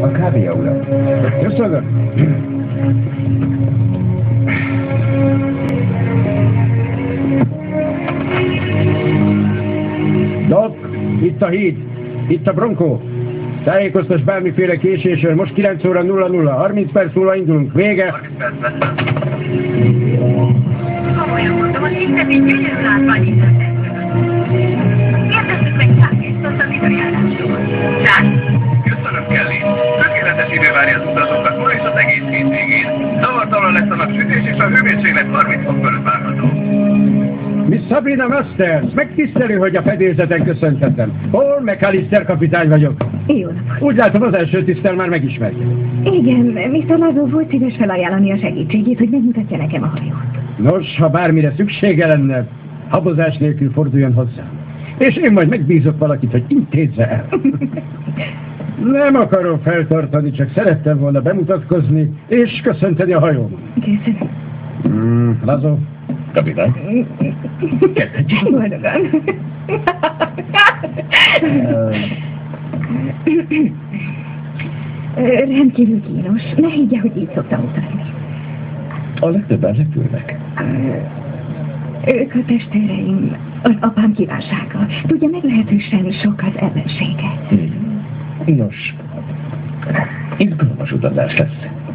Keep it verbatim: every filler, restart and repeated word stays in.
A kávéja, uram. Köszönöm. Doc, itt a híd. Itt a Bronco. Tájékoztass bármiféle késésről. Most kilenc óra nulla nulla. harminc perc múlva indulunk. Vége. Komolyan mondom, az internet gyönyörű látvány itt az kérdezzük meg Sákét, az időjárásról. Sák? Köszönöm, Kelly. Tökéletes idő várja az utazókat ma és az egész hétvégén. Zavartalan lesz a napsütés és a hőmérséklet harminc fok fölött várható. Miss Sabrina Masters, megtisztelő, hogy a fedélzeten köszöntetem. Paul McAllister kapitány vagyok. Jó napot. Úgy látom, az első tisztel már megismert. Igen, miszter Lazó volt szíves felajánlani a segítségét, hogy megmutatja nekem a hajót. Nos, ha bármire szüksége lenne, habozás nélkül forduljon hozzám. És én majd megbízok valakit, hogy intézze el. Nem akarom feltartani, csak szerettem volna bemutatkozni, és köszönteni a hajómat. Köszönöm. Mm, Lazó. Kapitány? Boldogan. Rendkívül kínos. Ne higgye, hogy így szoktam utazni. A legtöbben repülnek. Ők a testőreim, az apám kívánsága. Tudja, meglehetősen sok az ellensége. Nos, izgalmas utazás lesz.